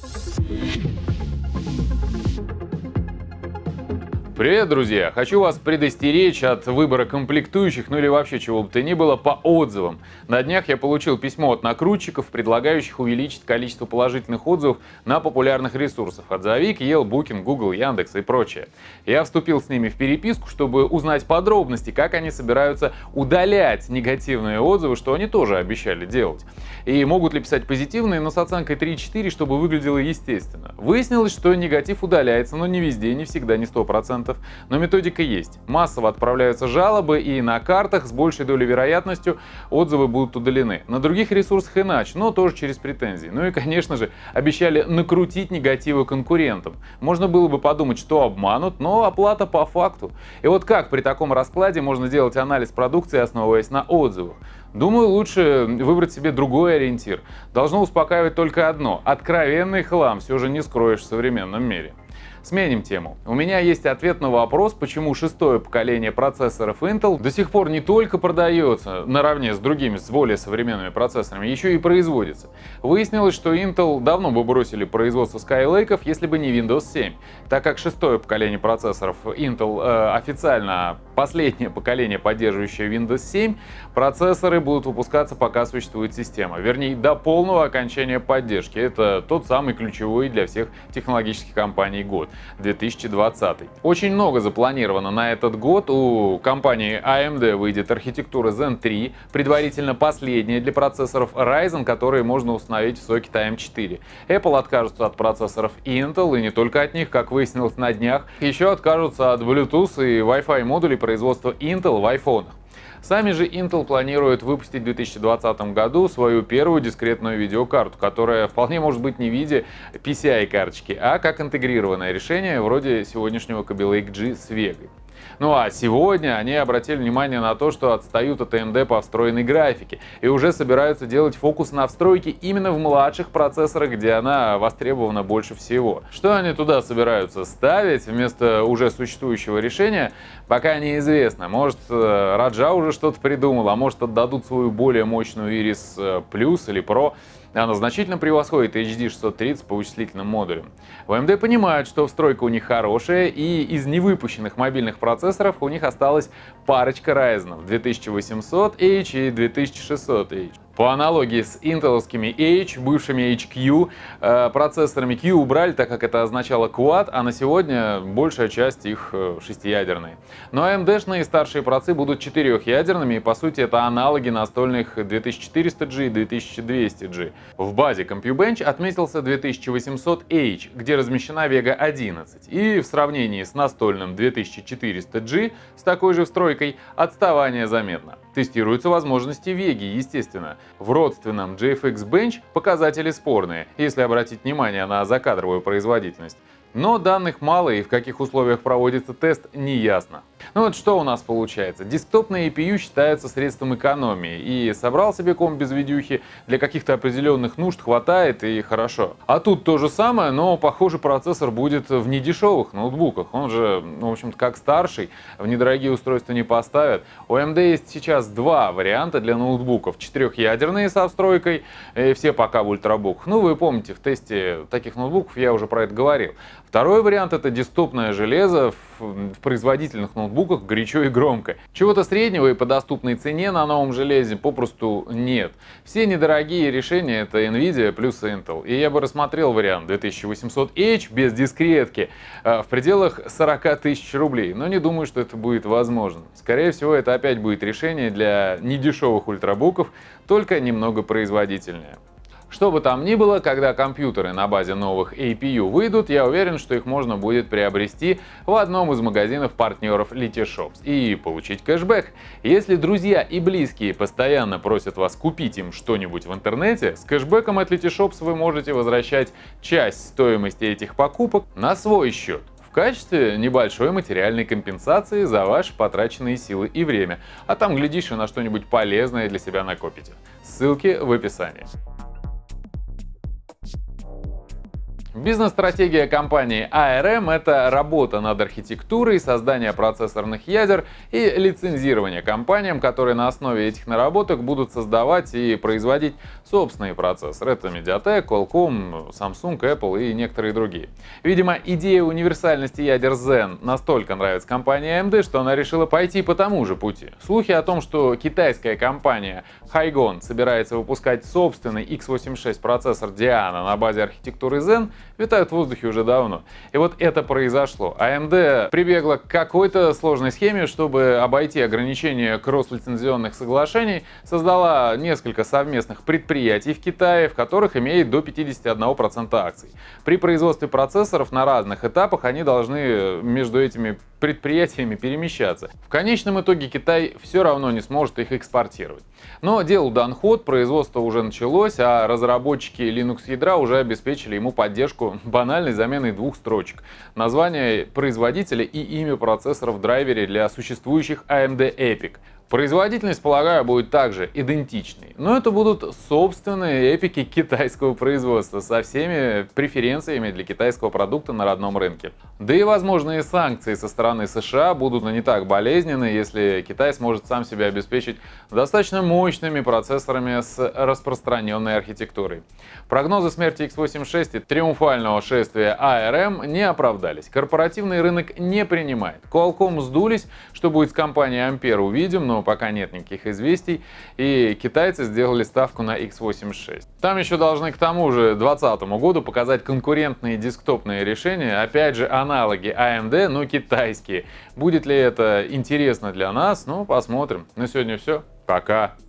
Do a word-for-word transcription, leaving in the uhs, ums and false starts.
Привет, друзья! Хочу вас предостеречь от выбора комплектующих, ну или вообще чего бы то ни было, по отзывам. На днях я получил письмо от накрутчиков, предлагающих увеличить количество положительных отзывов на популярных ресурсах: Отзовик, Yelp, Booking, Google, Яндекс и прочее. Я вступил с ними в переписку, чтобы узнать подробности, как они собираются удалять негативные отзывы, что они тоже обещали делать. И могут ли писать позитивные, но с оценкой три-четыре, чтобы выглядело естественно. Выяснилось, что негатив удаляется, но не везде, не всегда, не сто процентов. Но методика есть. Массово отправляются жалобы, и на картах с большей долей вероятностью отзывы будут удалены. На других ресурсах иначе, но тоже через претензии. Ну и, конечно же, обещали накрутить негативы конкурентам. Можно было бы подумать, что обманут, но оплата по факту. И вот как при таком раскладе можно делать анализ продукции, основываясь на отзывах? Думаю, лучше выбрать себе другой ориентир. Должно успокаивать только одно: откровенный хлам все же не скроешь в современном мире. Сменим тему. У меня есть ответ на вопрос, почему шестое поколение процессоров Intel до сих пор не только продается наравне с другими, с более современными процессорами, еще и производится. Выяснилось, что Intel давно бы бросили производство Skylake, если бы не Windows семь, так как шестое поколение процессоров Intel э, официально последнее поколение, поддерживающее Windows семь, процессоры будут выпускаться, пока существует система, вернее, до полного окончания поддержки. Это тот самый ключевой для всех технологических компаний год. две тысячи двадцатый. Очень много запланировано на этот год. У компании а эм ди выйдет архитектура Zen три, предварительно последняя для процессоров Ryzen, которые можно установить в сокет а эм четыре. Apple откажутся от процессоров Intel, и не только от них, как выяснилось на днях. Еще откажутся от Bluetooth и Wi-Fi модулей производства Intel в айфонах. Сами же Intel планирует выпустить в две тысячи двадцатом году свою первую дискретную видеокарту, которая вполне может быть не в виде пи си ай-карточки, а как интегрированное решение вроде сегодняшнего Kaby Lake G с Vega. Ну а сегодня они обратили внимание на то, что отстают от а эм ди по встроенной графике и уже собираются делать фокус на встройке именно в младших процессорах, где она востребована больше всего. Что они туда собираются ставить вместо уже существующего решения, пока неизвестно. Может, Раджа уже что-то придумал, а может, отдадут свою более мощную Iris Plus или Pro. Она значительно превосходит эйч ди шестьсот тридцать по вычислительным модулям. В а эм ди понимают, что встройка у них хорошая, и из невыпущенных мобильных процессоров у них осталась парочка Ryzen две тысячи восемьсот эйч и две тысячи шестьсот эйч. По аналогии с интеловскими H, бывшими эйч кью, э, процессорами Q убрали, так как это означало Quad, а на сегодня большая часть их э, шестиядерные. Но а эм ди-шные старшие процы будут четырехъядерными, и по сути это аналоги настольных две тысячи четыреста джи и две тысячи двести джи. В базе Compubench отметился две тысячи восемьсот эйч, где размещена Vega одиннадцать, и в сравнении с настольным две тысячи четыреста джи с такой же встройкой отставание заметно. Тестируются возможности Vega, естественно. В родственном джи эф икс Bench показатели спорные, если обратить внимание на закадровую производительность. Но данных мало, и в каких условиях проводится тест, не ясно. Ну вот что у нас получается. Десктопные эй пи ю считаются средством экономии, и собрал себе комп без видюхи, для каких-то определенных нужд хватает, и хорошо. А тут то же самое, но похоже процессор будет в недешевых ноутбуках. Он же, ну, в общем-то, как старший, в недорогие устройства не поставят. У а эм ди есть сейчас два варианта для ноутбуков. Четырехъядерные со встройкой, и все пока в ультрабуках. Ну, вы помните, в тесте таких ноутбуков я уже про это говорил. Второй вариант — это десктопное железо в производительных ноутбуках горячо и громко. Чего-то среднего и по доступной цене на новом железе попросту нет. Все недорогие решения — это Nvidia плюс Intel. И я бы рассмотрел вариант две тысячи восемьсот эйч без дискретки в пределах сорока тысяч рублей. Но не думаю, что это будет возможно. Скорее всего, это опять будет решение для недешевых ультрабуков, только немного производительнее. Что бы там ни было, когда компьютеры на базе новых эй пи ю выйдут, я уверен, что их можно будет приобрести в одном из магазинов партнеров Letyshops и получить кэшбэк. Если друзья и близкие постоянно просят вас купить им что-нибудь в интернете, с кэшбэком от Letyshops вы можете возвращать часть стоимости этих покупок на свой счет, в качестве небольшой материальной компенсации за ваши потраченные силы и время. А там, глядишь, и на что-нибудь полезное для себя накопите. Ссылки в описании. Бизнес-стратегия компании эй ар эм — это работа над архитектурой, создание процессорных ядер и лицензирование компаниям, которые на основе этих наработок будут создавать и производить собственные процессоры. Это Mediatek, Qualcomm, Samsung, Apple и некоторые другие. Видимо, идея универсальности ядер Zen настолько нравится компании эй эм ди, что она решила пойти по тому же пути. Слухи о том, что китайская компания Hygon собирается выпускать собственный икс восемьдесят шесть процессор Diana на базе архитектуры Zen, витают в воздухе уже давно. И вот это произошло. эй эм ди прибегла к какой-то сложной схеме, чтобы обойти ограничения кросс-лицензионных соглашений, создала несколько совместных предприятий в Китае, в которых имеет до пятидесяти одного процента акций. При производстве процессоров на разных этапах они должны между этими предприятиями перемещаться. В конечном итоге Китай все равно не сможет их экспортировать. Но делу дан ход, производство уже началось, а разработчики Linux ядра уже обеспечили ему поддержку банальной заменой двух строчек: название производителя и имя процессора в драйвере для существующих эй эм ди Epic. Производительность, полагаю, будет также идентичной, но это будут собственные эпики китайского производства со всеми преференциями для китайского продукта на родном рынке. Да и возможные санкции со стороны США будут не так болезненны, если Китай сможет сам себя обеспечить достаточно мощными процессорами с распространенной архитектурой. Прогнозы смерти икс восемьдесят шесть и триумфального шествия эй ар эм не оправдались. Корпоративный рынок не принимает. Qualcomm сдулись, что будет с компанией Ampere, увидим, но пока нет никаких известий, и китайцы сделали ставку на икс восемьдесят шесть. Там еще должны к тому же две тысячи двадцатому году показать конкурентные десктопные решения, опять же аналоги эй эм ди, но китайские. Будет ли это интересно для нас? Ну, посмотрим. На сегодня все. Пока.